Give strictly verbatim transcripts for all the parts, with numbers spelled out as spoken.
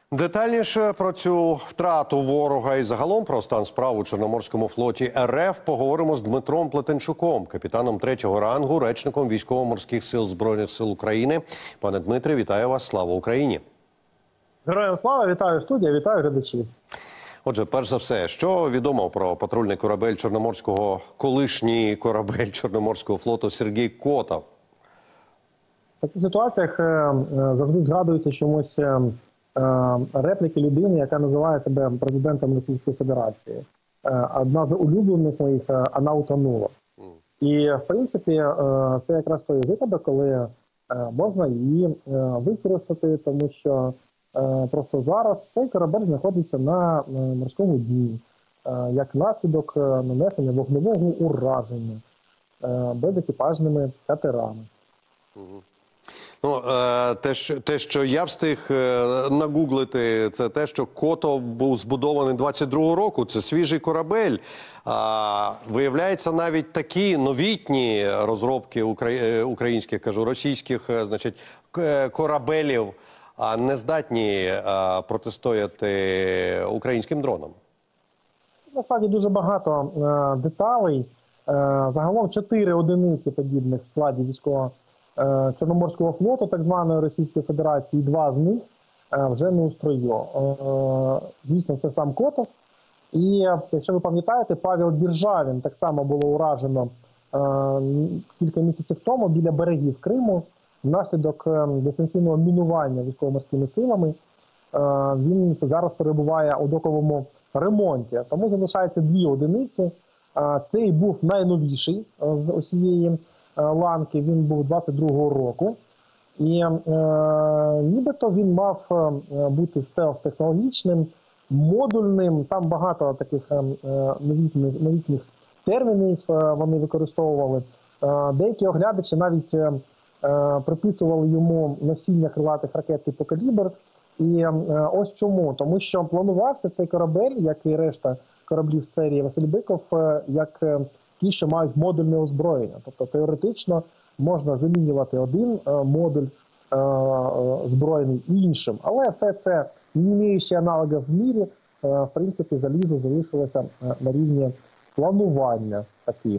Детальніше про цю втрату ворога і загалом про стан справ у Чорноморському флоті РФ поговоримо з Дмитром Плетенчуком, капітаном третього рангу, речником Військово-морських сил Збройних сил України. Пане Дмитре, вітаю вас. Слава Україні! Героям слава! Вітаю студія, вітаю глядачів. Отже, перш за все, що відомо про патрульний корабель Чорноморського, колишній корабель Чорноморського флоту Сергій Котов? В таких ситуаціях завжди згадується чомусь репліки людини, яка називає себе президентом Російської Федерації. Одна з улюблених моїх, вона утонула. І, в принципі, це якраз той випадок, коли можна її використати, тому що просто зараз цей корабель знаходиться на морському дні, як наслідок нанесення вогневого ураження безекіпажними катерами. Ну, те, що, те, що я встиг нагуглити, це те, що Котов був збудований двадцять другого року. Це свіжий корабель. А, виявляється, навіть такі новітні розробки українських, кажу, російських, значить, корабелів не здатні протистояти українським дронам. Насправді дуже багато деталей. Загалом чотири одиниці подібних в складі військового Чорноморського флоту, так званої Російської Федерації, два з них вже не у строю. Звісно, це сам Котов. І, якщо ви пам'ятаєте, Павел Державін так само було уражено кілька місяців тому біля берегів Криму внаслідок дистанційного мінування військово-морськими силами. Він зараз перебуває у доковому ремонті. Тому залишається дві одиниці. Цей був найновіший з усієї ланки, він був двадцять другого року. І е, нібито він мав бути стелс-технологічним, модульним, там багато таких е, новітніх, новітніх термінів е, вони використовували. Е, деякі оглядачі навіть е, приписували йому носіння крилатих ракет типу «Калібр». І е, ось чому. Тому що планувався цей корабель, як і решта кораблів серії Василь Биков, е, як е, ті, що мають модульне озброєння. Тобто теоретично можна замінювати один е, модуль е, озброєний іншим. Але все це, не маючи аналогів в мірі, е, в принципі, залізо залишилося на рівні планування таким.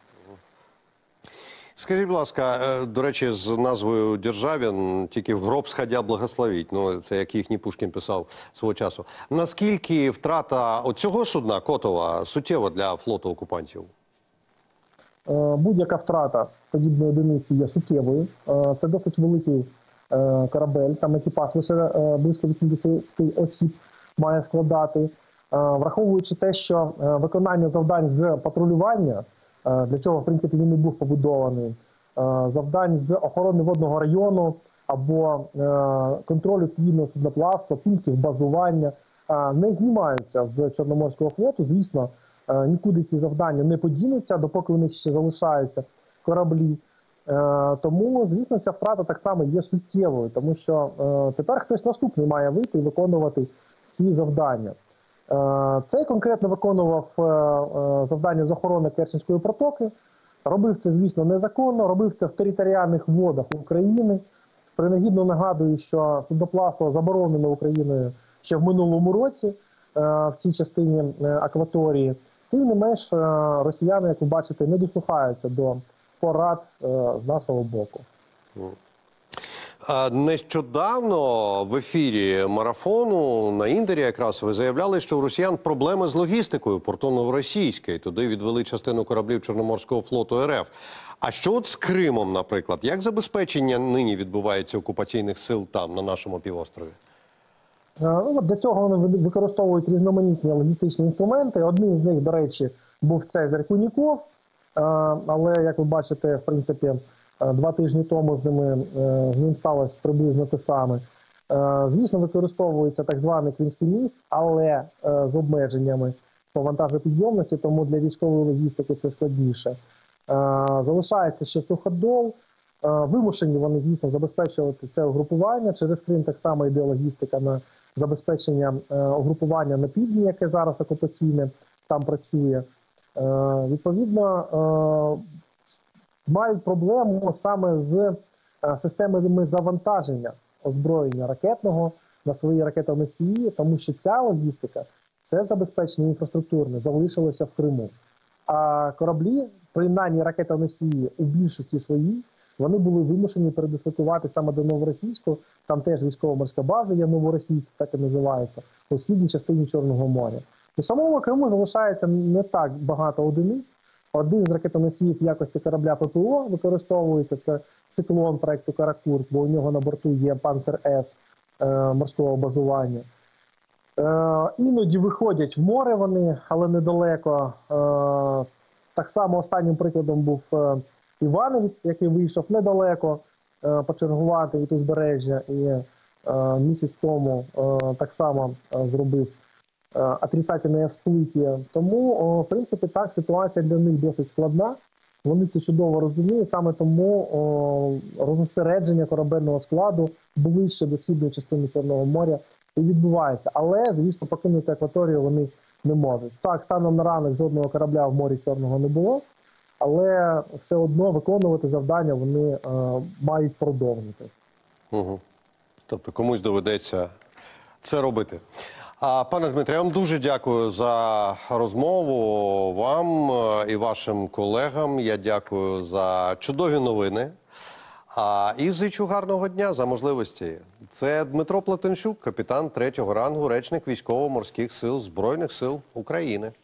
Скажіть, будь ласка, до речі, з назвою «Державін» тільки в гроб сходя благословіть. Ну, це як їхній Пушкін писав свого часу. Наскільки втрата оцього судна, Котова, суттєва для флоту окупантів? Будь-яка втрата подібної одиниці є суттєвою. Це досить великий корабель, там екіпаж лише близько вісімдесяти осіб має складати. Враховуючи те, що виконання завдань з патрулювання, для чого, в принципі, він і був побудований, завдань з охорони водного району або контролю цивільного судноплавства, пунктів базування не знімаються з Чорноморського флоту. Звісно, нікуди ці завдання не подінуться, допоки у них ще залишаються кораблі. Тому, звісно, ця втрата так само є суттєвою, тому що тепер хтось наступний має вийти і виконувати ці завдання. Цей конкретно виконував завдання з охорони Керченської протоки. Робив це, звісно, незаконно, робив це в територіальних водах України. Принагідно нагадую, що судноплавство заборонено Україною ще в минулому році в цій частині акваторії. Тим не менш, росіяни, як ви бачите, не дослухаються до порад з нашого боку. Нещодавно в ефірі марафону на Індері якраз ви заявляли, що у росіян проблеми з логістикою порту Новоросійське. Туди відвели частину кораблів Чорноморського флоту РФ. А що от з Кримом, наприклад? Як забезпечення нині відбувається окупаційних сил там, на нашому півострові? Ну, для цього вони використовують різноманітні логістичні інструменти. Одним з них, до речі, був Цезарь Куніков. Але, як ви бачите, в принципі, два тижні тому з, ними, з ним сталося приблизно те саме. Звісно, використовується так званий Кримський міст, але з обмеженнями по вантажопідйомності, тому для військової логістики це складніше. Залишається ще Суходол. Вимушені вони, звісно, забезпечувати це угрупування. Через Крим так само йде логістика на забезпечення угрупування на півдні, яке зараз окупаційне там працює. Відповідно, мають проблему саме з системами завантаження озброєння ракетного, на свої ракетоносії, тому що ця логістика, це забезпечення інфраструктурне, залишилося в Криму. А кораблі, принаймні ракетоносії у більшості своїй, вони були вимушені передислокувати саме до Новоросійську, там теж військово-морська база є Новоросійськ, так і називається, у східній частині Чорного моря. У самому Криму залишається не так багато одиниць. Один з ракетоносіїв в якості корабля ППО використовується, це циклон проекту «Каракурт», бо у нього на борту є «Панцер-С» е, морського базування. Е, іноді виходять в море вони, але недалеко. Е, так само останнім прикладом був е, Івановець, який вийшов недалеко е, почергувати від узбережжя. І е, місяць тому е, так само е, зробив е, отрицательне всплиття. Тому, о, в принципі, так, ситуація для них досить складна. Вони це чудово розуміють, саме тому о, розосередження корабельного складу ближче до східної частини Чорного моря і відбувається. Але, звісно, покинути акваторію вони не можуть. Так, станом на ранок жодного корабля в морі Чорного не було, але все одно виконувати завдання вони е, мають продовжити. Угу. Тобто комусь доведеться це робити. А, пане Дмитре, я вам дуже дякую за розмову, вам і вашим колегам. Я дякую за чудові новини. А, і зичу гарного дня за можливості. Це Дмитро Плетенчук, капітан третього рангу, речник Військово-морських сил Збройних сил України.